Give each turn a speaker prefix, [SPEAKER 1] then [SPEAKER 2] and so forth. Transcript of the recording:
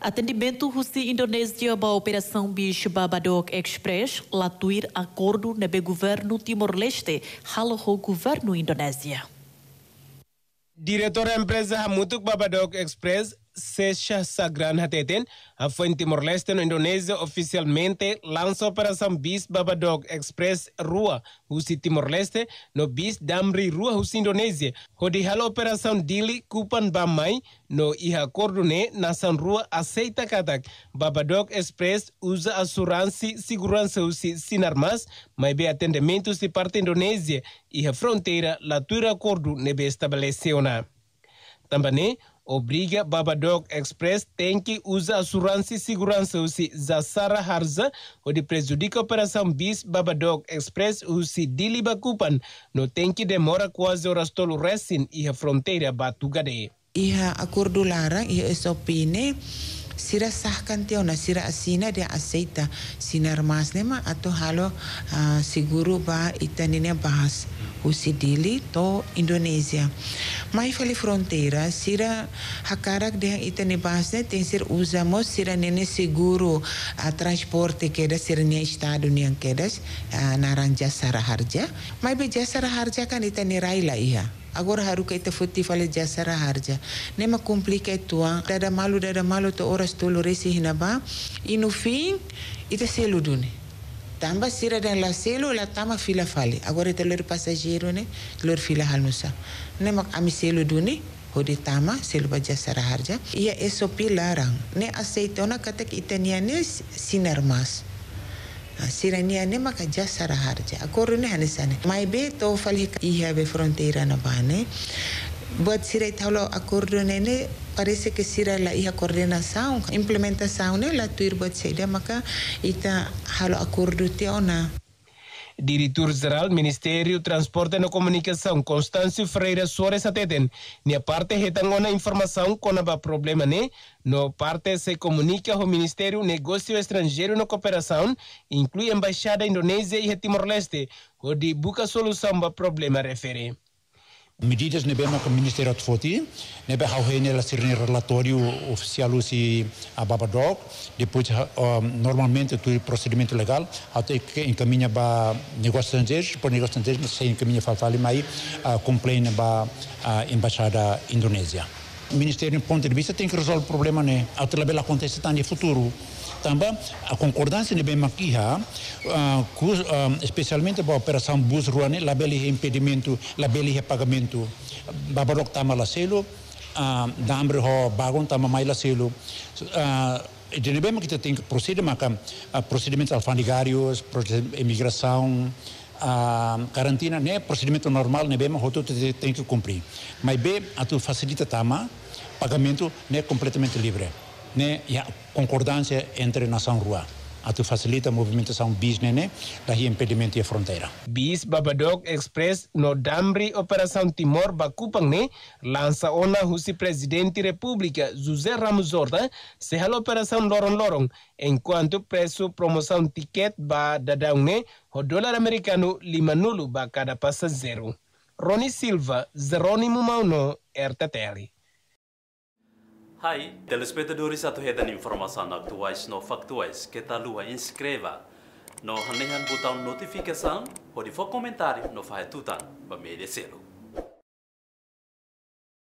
[SPEAKER 1] Atendimento Rusi Indonésia ba Operação Bis Babadog Express latuir acordo nebe governo Timor-Leste halo governo Indonésia.
[SPEAKER 2] Diretor empresa Hamutuk Babadog Express, Sesha Sagran Hateten, foi em Timor-Leste, no Indonésia, oficialmente lança a Operação Bis Babadog Express Rua, Husi Timor-Leste, no Bis Damri Rua, Husi Indonésia, onde a Operação Dili Kupan Bamai, no iha acordo ne, nação Rua aceita katak, Babadog Express usa assuransi segurança Husi Sinarmas, mas be atendimento de parte Indonésia, iha fronteira, latura acordo nebe estabeleceu na. Também obriga Babadog Express tem que usar assurância e segurança usi Zasara Harza, onde prejudica a operação Bis Babadog Express usi Dili Bakupan, no tem que demora quase horas tolo recém e a fronteira Batugade.
[SPEAKER 3] Iha acordo larang, iha SOP-ne, sira sahkan tiona, sira asina dia aceita sinar mas nema atau halo seguro ba itanine bahas usi Dili to Indonesia. Mai fali fronteira, sira hakarak dia itane bahas ne tem ser usamos sira nene seguro transporte queda sira nia estado niang quedas narang Jasara Harja. Mai be Jasara Harja kan itane raila iha. Agora haru que ita futi fale Jasara Harja. Nema complica tua, dada malu to horas tolo resi hinaba. E no fim, ita selo dune. Tamba sira dan la selo la tama fila fale. Agora ita lor passageiro ne, lor fila halnusa. Nema ami selo dune, hodi tama selo ba Jasara Harja. Ia SOP larang. Ne aceitona katak itaniane sinarmas. Sirania ne maka Jasara Harja. Acordo ne hanisane. Mai be to fali iha be fronteira na bane. Buat sira italo acordo ne parece que sira la iha coordenação, implementação ne la tuir buat seda maka ita halo acordo teona.
[SPEAKER 2] Diretor-Geral Ministério Transporte e Comunicação Constâncio Freire Soares Ateten, na parte retangona informação quando há problema né, no parte se comunica ao Ministério Negócio Estrangeiro e Cooperação, inclui Embaixada Indonésia e Timor-Leste, onde busca solução para problema refere.
[SPEAKER 4] Medidas ne bema com o Ministério de Foti, ne be hau hene la sirne relatório oficial usi a Babadog, depois normalmente o procedimento legal até que encaminha ba negócio estrangeiro, por negócio estrangeiro se encaminha fali mai complain ba embaixada Indonésia. O Ministério, do ponto de vista, tem que resolver o problema, né? Até lá bela acontece no futuro. Também a concordância ne bem maquiha, especialmente para a operação bus ruane, lá bela impedimento, lá bela pagamento, Babadog tama la selo, dambre ho bagon tama mai la selo. De ne bem que tem que proceder, mas procedimentos alfandegários, imigração, karantina, né? Procedimento normal, ne bem que tem que cumprir. Mas bem, a tu facilita tama, pagamento né completamente livre. Né, e a concordância entre a nação rua. A tu facilita a movimentação business, né, daí impedimento e a fronteira.
[SPEAKER 2] Bis Babadog Express no Damri Operação Timor Bakupang ne lança ona husi Presidente República José Ramos Horta se a operação lorong-lorong enquanto preço promoção ticket ba dadang ne o dólar americano 5 nulu ba cada passageiro. Rony Silva, Jerônimo Mauno, RTTL.
[SPEAKER 5] Hai, telespectadores atau hetan informasi aktuais no faktuais kita lua inscreva no hanehan botão notificação ou de for comentário no faz tutan ba media selo.